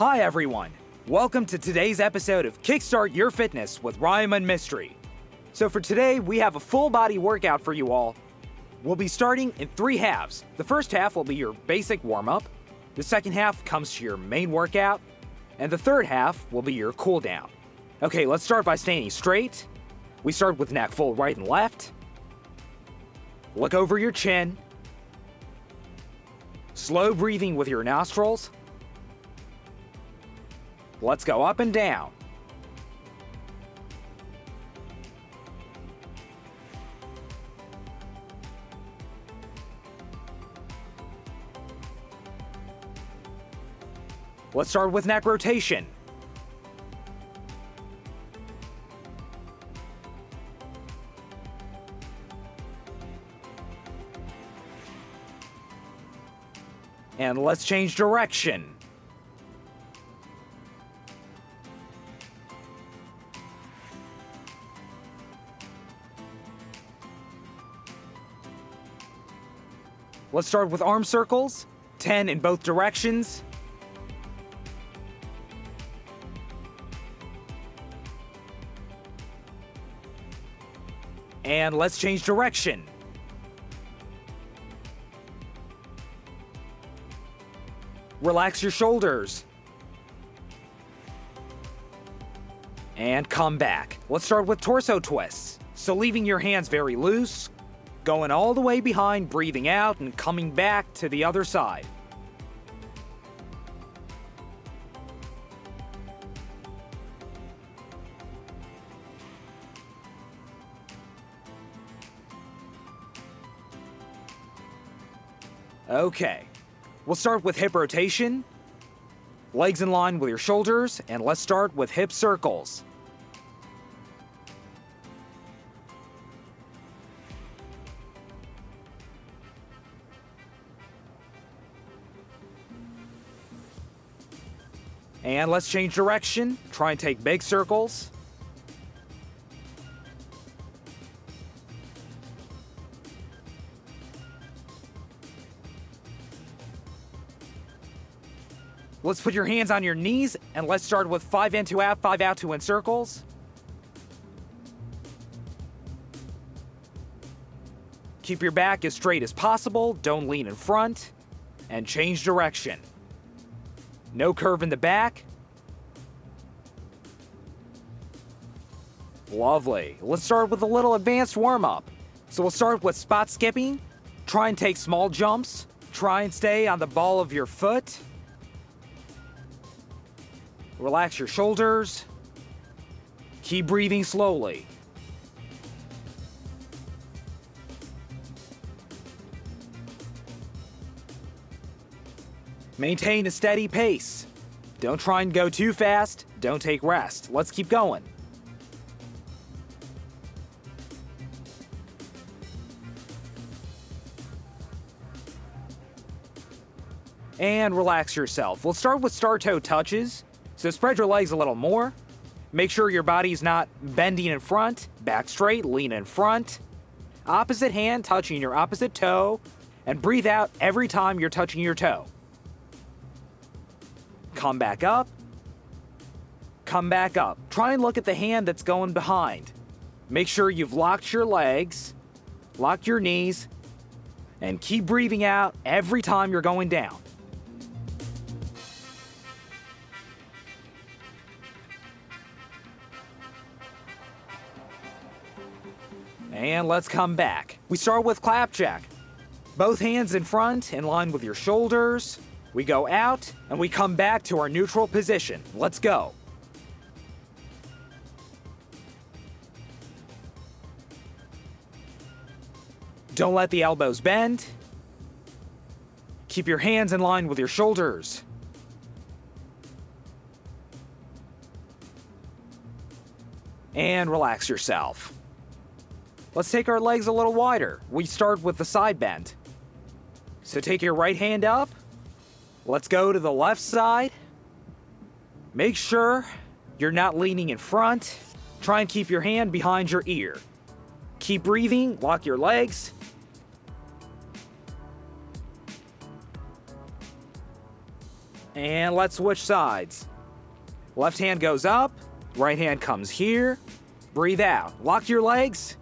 Hi everyone! Welcome to today's episode of Kickstart Your Fitness with Rayomand Mistry. So for today, we have a full body workout for you all. We'll be starting in 3 halves. The first half will be your basic warm-up, the second half comes to your main workout, and the third half will be your cool down. Okay, let's start by standing straight. We start with neck full right and left. Look over your chin. Slow breathing with your nostrils. Let's go up and down. Let's start with neck rotation. And let's change direction. Let's start with arm circles, 10 in both directions. And let's change direction. Relax your shoulders. And come back. Let's start with torso twists. So leaving your hands very loose, going all the way behind, breathing out, and coming back to the other side. Okay, we'll start with hip rotation, legs in line with your shoulders, and let's start with hip circles. And let's change direction, try and take big circles. Let's put your hands on your knees, and let's start with 5 in, 2 out, 5 out, 2 in circles. Keep your back as straight as possible, don't lean in front, and change direction. No curve in the back. Lovely. Let's start with a little advanced warm-up. So we'll start with spot skipping. Try and take small jumps. Try and stay on the ball of your foot. Relax your shoulders. Keep breathing slowly. Maintain a steady pace. Don't try and go too fast. Don't take rest. Let's keep going. And relax yourself. We'll start with star-toe touches. So spread your legs a little more. Make sure your body's not bending in front. Back straight, lean in front. Opposite hand touching your opposite toe. And breathe out every time you're touching your toe. Come back up. Come back up. Try and look at the hand that's going behind. Make sure you've locked your legs, locked your knees, and keep breathing out every time you're going down. And let's come back. We start with clapjack. Both hands in front, in line with your shoulders. We go out, and we come back to our neutral position. Let's go. Don't let the elbows bend. Keep your hands in line with your shoulders. And relax yourself. Let's take our legs a little wider. We start with the side bend. So take your right hand up. Let's go to the left side. Make sure you're not leaning in front. Try and keep your hand behind your ear. Keep breathing, lock your legs. And let's switch sides. Left hand goes up, right hand comes here. Breathe out. Lock your legs.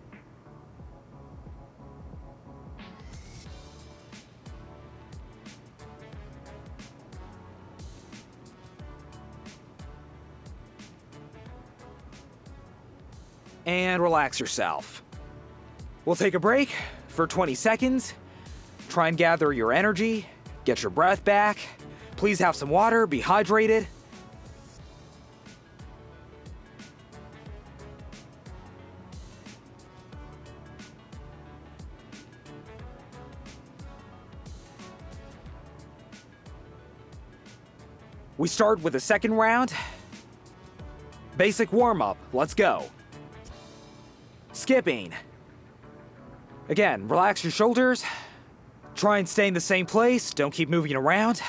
And relax yourself. We'll take a break for 20 seconds. Try and gather your energy, get your breath back. Please have some water, be hydrated. We start with the second round. Basic warm-up, let's go. Skipping. Again, relax your shoulders. Try and stay in the same place, don't keep moving around.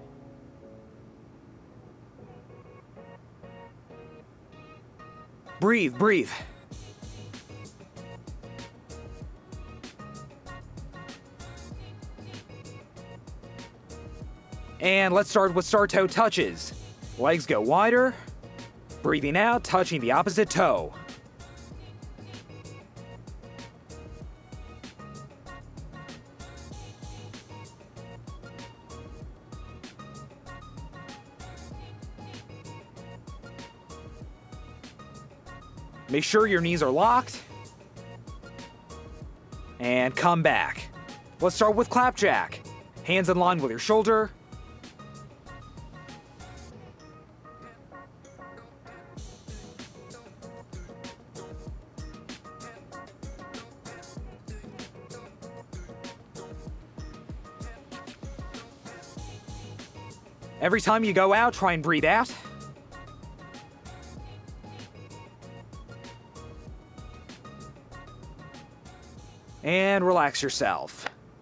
Breathe, breathe. And let's start with star toe touches. Legs go wider. Breathing out, touching the opposite toe. Make sure your knees are locked. And come back. Let's start with clapjack. Hands in line with your shoulder. Every time you go out, try and breathe out. And relax yourself.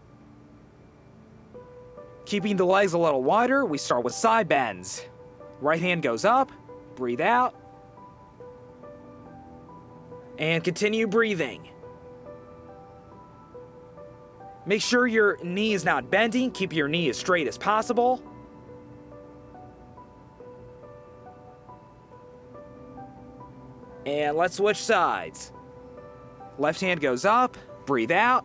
Keeping the legs a little wider, we start with side bends. Right hand goes up, breathe out. And continue breathing. Make sure your knee is not bending, keep your knee as straight as possible. And let's switch sides. Left hand goes up, breathe out.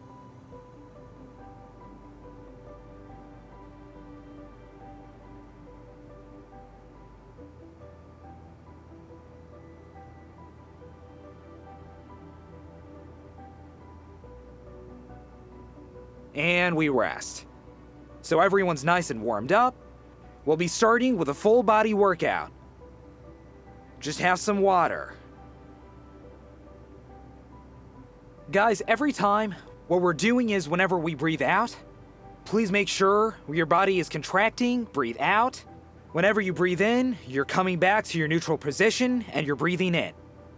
And we rest. So everyone's nice and warmed up. We'll be starting with a full body workout. Just have some water. Guys, every time, what we're doing is whenever we breathe out, please make sure your body is contracting, breathe out. Whenever you breathe in, you're coming back to your neutral position and you're breathing in.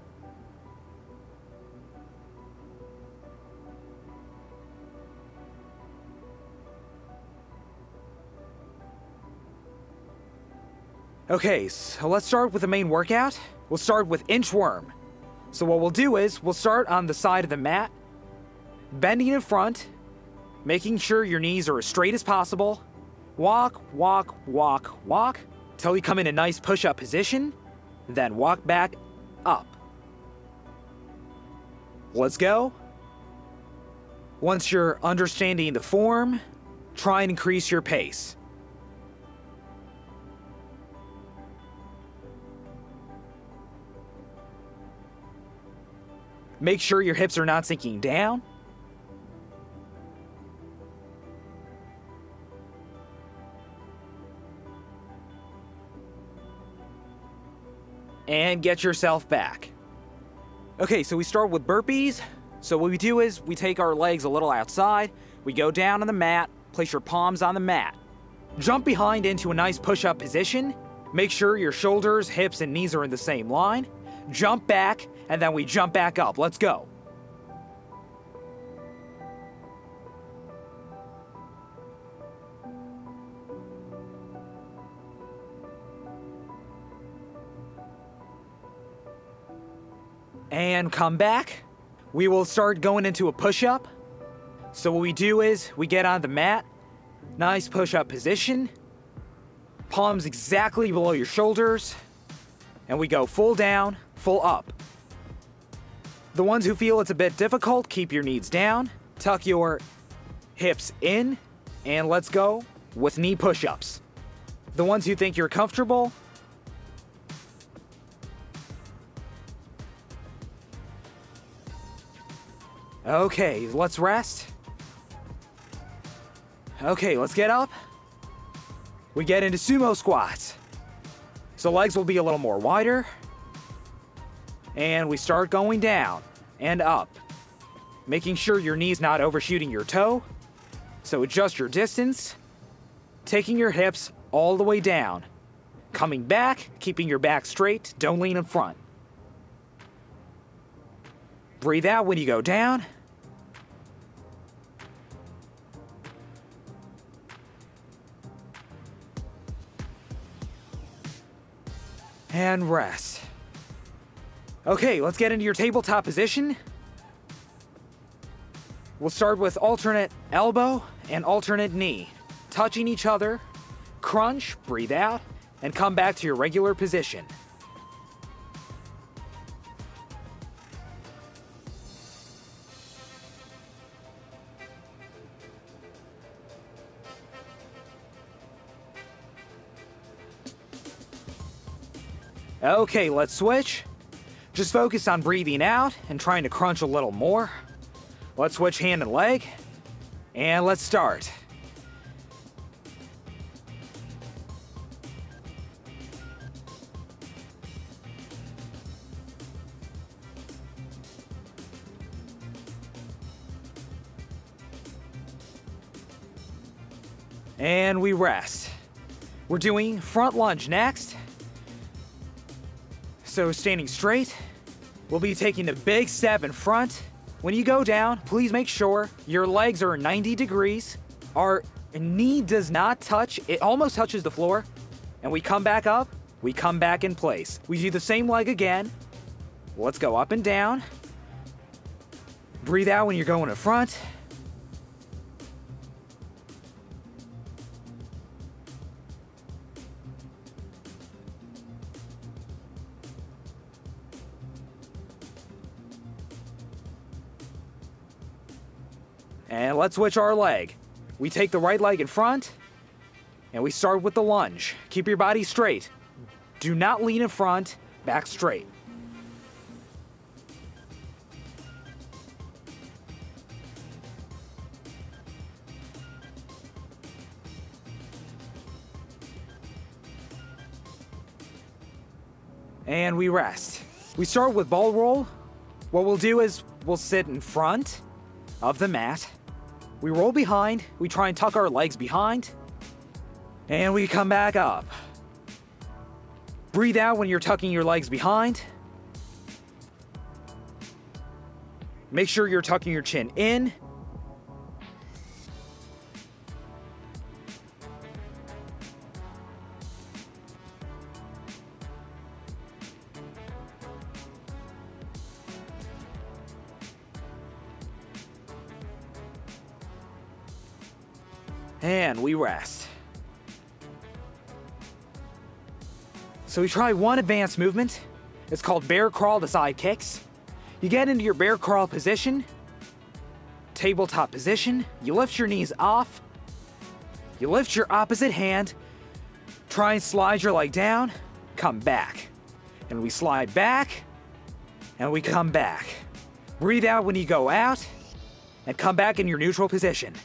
Okay, so let's start with the main workout. We'll start with inchworm. So what we'll do is, we'll start on the side of the mat, bending in front, making sure your knees are as straight as possible. Walk, walk, walk, walk, till you come in a nice push-up position, then walk back up. Let's go. Once you're understanding the form, try and increase your pace. Make sure your hips are not sinking down. And get yourself back. Okay, so we start with burpees. So what we do is we take our legs a little outside, we go down on the mat, place your palms on the mat. Jump behind into a nice push-up position. Make sure your shoulders, hips, and knees are in the same line. Jump back, and then we jump back up. Let's go. And come back. We will start going into a push-up. So what we do is we get on the mat, nice push-up position, palms exactly below your shoulders, and we go full down, full up. The ones who feel it's a bit difficult, keep your knees down, tuck your hips in, and let's go with knee push-ups. The ones who think you're comfortable, okay, let's rest. Okay, let's get up. We get into sumo squats. So legs will be a little more wider. And we start going down and up, making sure your knee's not overshooting your toe. So adjust your distance, taking your hips all the way down, coming back, keeping your back straight, don't lean in front. Breathe out when you go down. And rest. Okay, let's get into your tabletop position. We'll start with alternate elbow and alternate knee. Touching each other, crunch, breathe out, and come back to your regular position. Okay, let's switch. Just focus on breathing out and trying to crunch a little more. Let's switch hand and leg, and let's start. And we rest. We're doing front lunge next. So standing straight, we'll be taking a big step in front. When you go down, please make sure your legs are 90 degrees. Our knee does not touch, it almost touches the floor. And we come back up, we come back in place. We do the same leg again. Let's go up and down. Breathe out when you're going in front. And let's switch our leg. We take the right leg in front, and we start with the lunge. Keep your body straight. Do not lean in front, back straight. And we rest. We start with ball roll. What we'll do is we'll sit in front of the mat. We roll behind, we try and tuck our legs behind, and we come back up. Breathe out when you're tucking your legs behind. Make sure you're tucking your chin in. And we rest. So we try one advanced movement. It's called bear crawl to side kicks. You get into your bear crawl position, tabletop position, you lift your knees off, you lift your opposite hand, try and slide your leg down, come back. And we slide back, and we come back. Breathe out when you go out, and come back in your neutral position.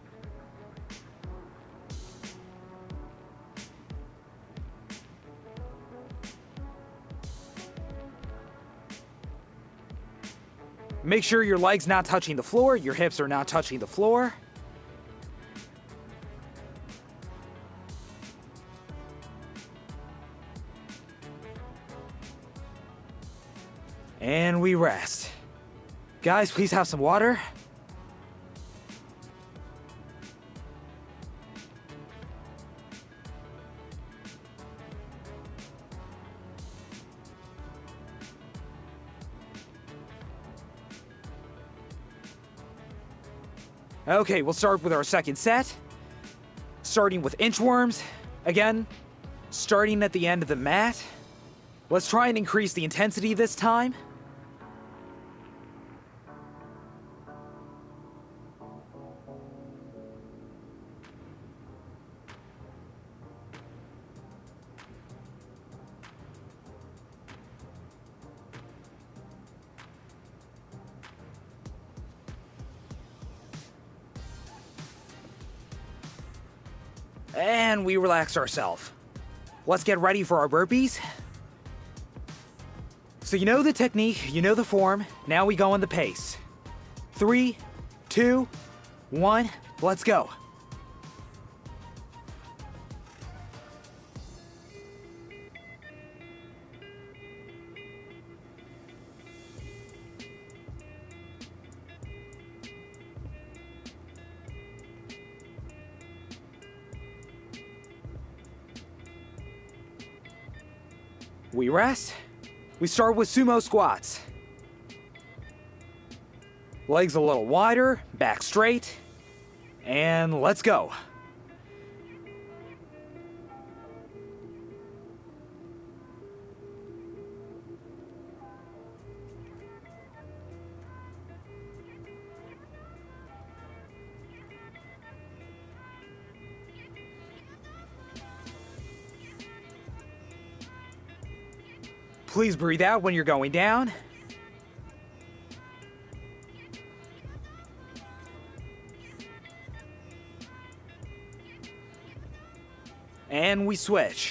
Make sure your leg's not touching the floor, your hips are not touching the floor. And we rest. Guys, please have some water. Okay, we'll start with our second set. Starting with inchworms. Again, Starting at the end of the mat. Let's try and increase the intensity this time. And we relax ourselves. Let's get ready for our burpees. So you know the technique, you know the form, now we go on the pace. 3, 2, 1, let's go. We rest. We start with sumo squats. Legs a little wider, back straight, and let's go. Please breathe out when you're going down. And we switch.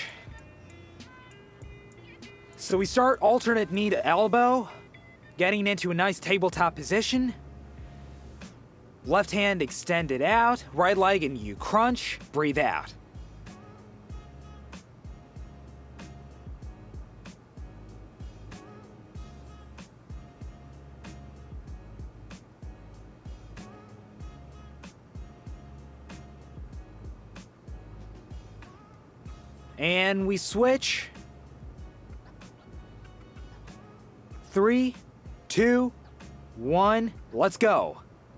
So we start alternate knee to elbow, getting into a nice tabletop position. Left hand extended out, right leg and you crunch, breathe out. And we switch. 3, 2, 1, let's go.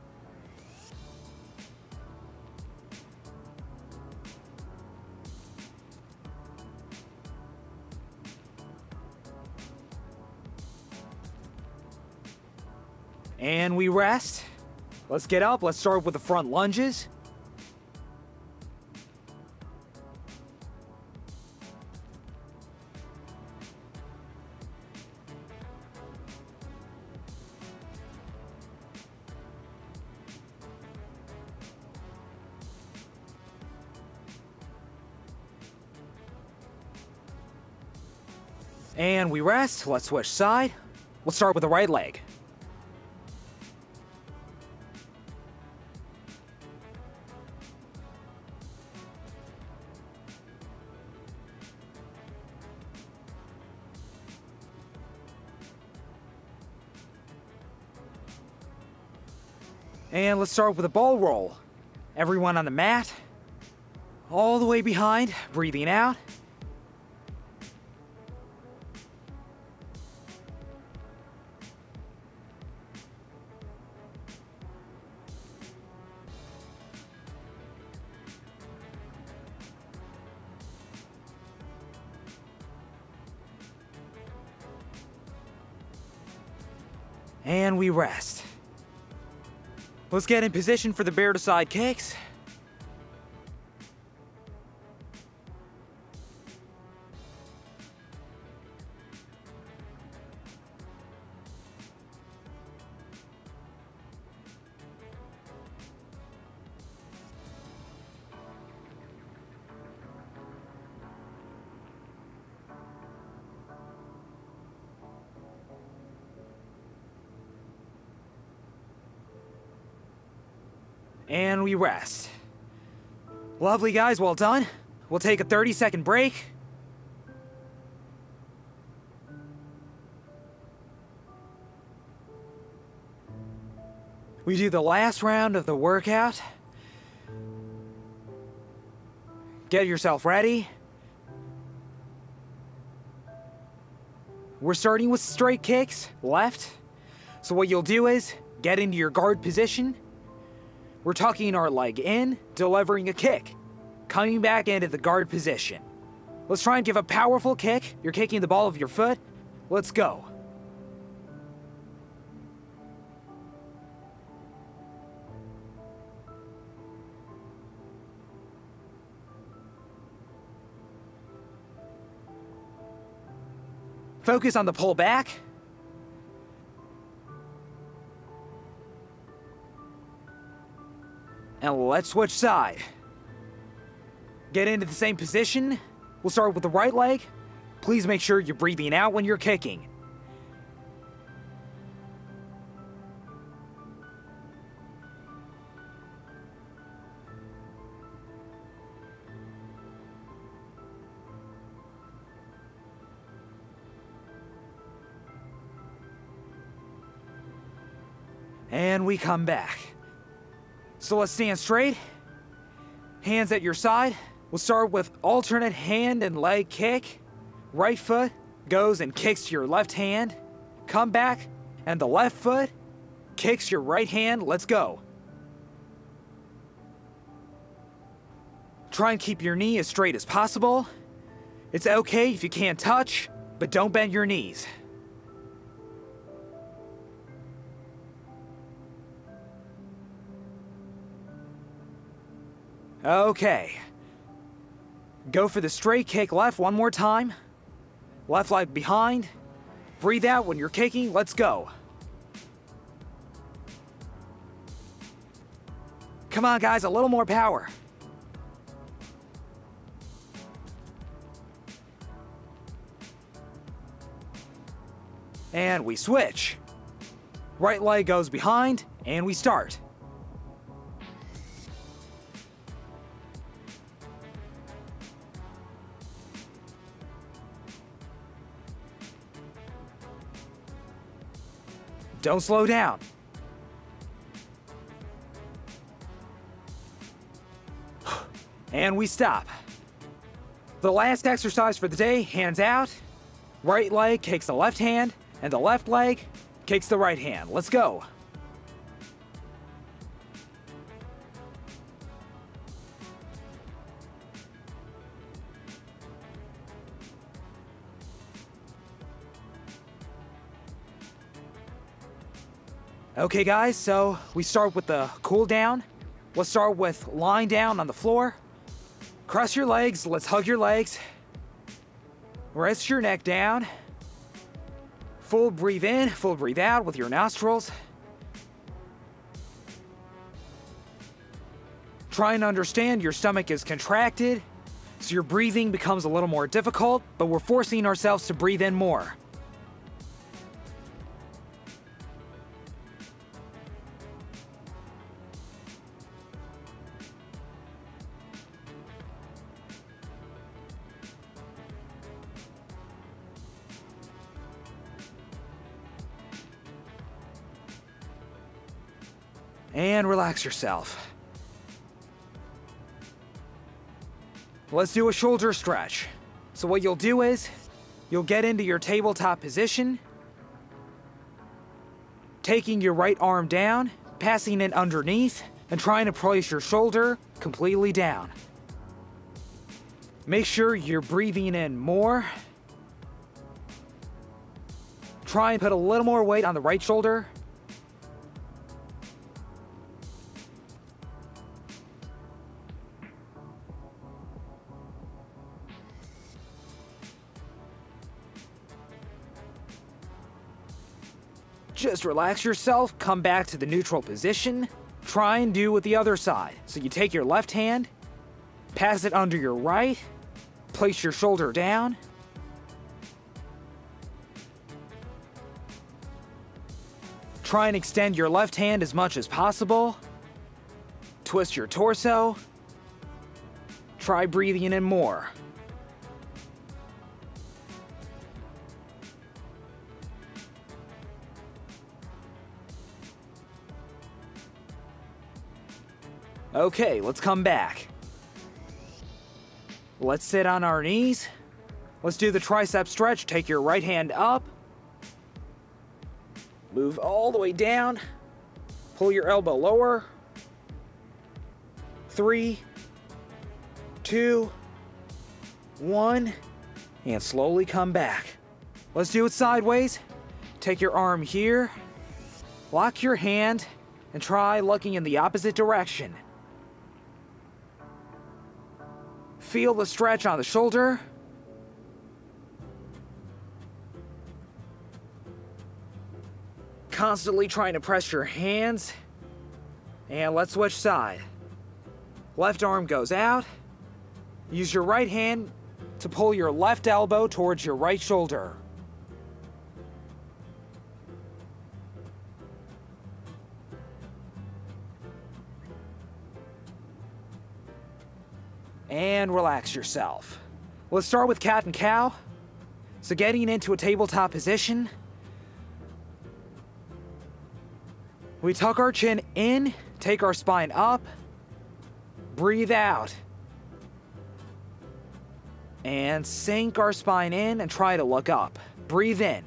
And we rest. Let's get up, let's start with the front lunges. And we rest. Let's switch side. Let's start with the right leg. And let's start with a ball roll. Everyone on the mat. All the way behind, breathing out. And we rest. Let's get in position for the bear to side kicks. And we rest. Lovely, guys, well done. We'll take a 30-second break. We do the last round of the workout. Get yourself ready. We're starting with straight kicks, left. So what you'll do is get into your guard position. We're tucking our leg in, delivering a kick, coming back into the guard position. Let's try and give a powerful kick. You're kicking the ball of your foot. Let's go. Focus on the pull back. And let's switch side. Get into the same position. We'll start with the right leg. Please make sure you're breathing out when you're kicking. And we come back. So let's stand straight. Hands at your side. We'll start with alternate hand and leg kick. Right foot goes and kicks your left hand. Come back, and the left foot kicks your right hand. Let's go. Try and keep your knee as straight as possible. It's okay if you can't touch, but don't bend your knees. Okay. Go for the straight kick left one more time. Left leg behind. Breathe out when you're kicking. Let's go. Come on, guys, a little more power. And we switch. Right leg goes behind, and we start. Don't slow down. And we stop. The last exercise for the day, hands out. Right leg kicks the left hand, and the left leg kicks the right hand. Let's go. Okay guys, so we start with the cool down. Let's start with lying down on the floor. Cross your legs, let's hug your legs. Rest your neck down. Full breathe in, full breathe out with your nostrils. Try and understand your stomach is contracted, so your breathing becomes a little more difficult, but we're forcing ourselves to breathe in more. And relax yourself. Let's do a shoulder stretch. So what you'll do is, you'll get into your tabletop position, taking your right arm down, passing it underneath, and trying to place your shoulder completely down. Make sure you're breathing in more. Try and put a little more weight on the right shoulder. Just relax yourself, come back to the neutral position. Try and do with the other side. So you take your left hand, pass it under your right, place your shoulder down. Try and extend your left hand as much as possible. Twist your torso. Try breathing in more. Okay, let's come back. Let's sit on our knees. Let's do the tricep stretch. Take your right hand up. Move all the way down. Pull your elbow lower. 3, 2, 1, and slowly come back. Let's do it sideways. Take your arm here, lock your hand, and try looking in the opposite direction. Feel the stretch on the shoulder. Constantly trying to press your hands. And let's switch side. Left arm goes out. Use your right hand to pull your left elbow towards your right shoulder. And relax yourself. Let's start with cat and cow. So getting into a tabletop position. We tuck our chin in, take our spine up, breathe out. And sink our spine in and try to look up. Breathe in.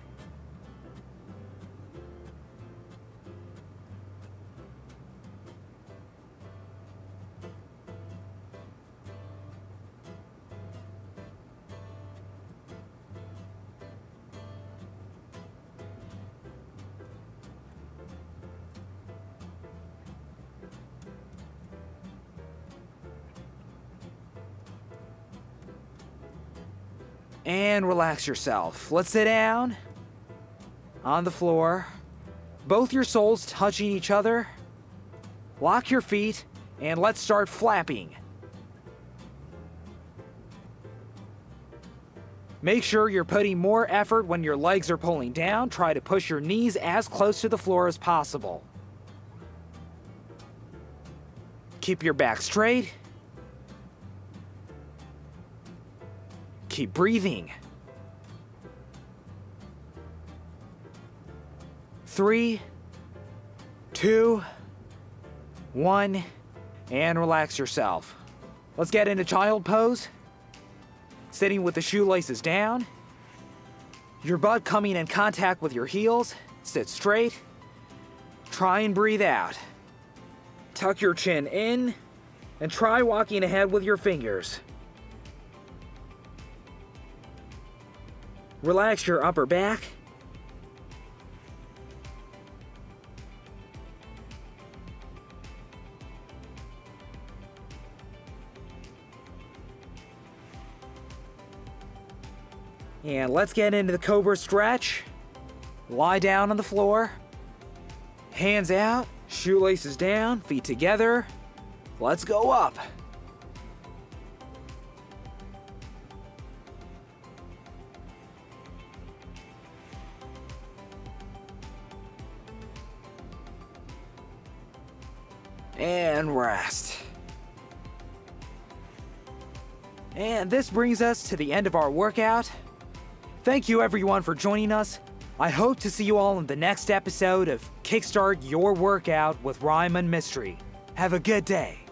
And relax yourself. Let's sit down on the floor. Both your soles touching each other. Lock your feet and let's start flapping. Make sure you're putting more effort when your legs are pulling down. Try to push your knees as close to the floor as possible. Keep your back straight. Keep breathing. 3, 2, 1, and relax yourself. Let's get into child pose. Sitting with the shoelaces down. Your butt coming in contact with your heels. Sit straight. Try and breathe out. Tuck your chin in and try walking ahead with your fingers. Relax your upper back. And let's get into the cobra stretch. Lie down on the floor. Hands out, shoelaces down, feet together. Let's go up. And rest. And this brings us to the end of our workout. Thank you everyone for joining us. I hope to see you all in the next episode of Kickstart Your Workout with Rayomand Mistry. Have a good day.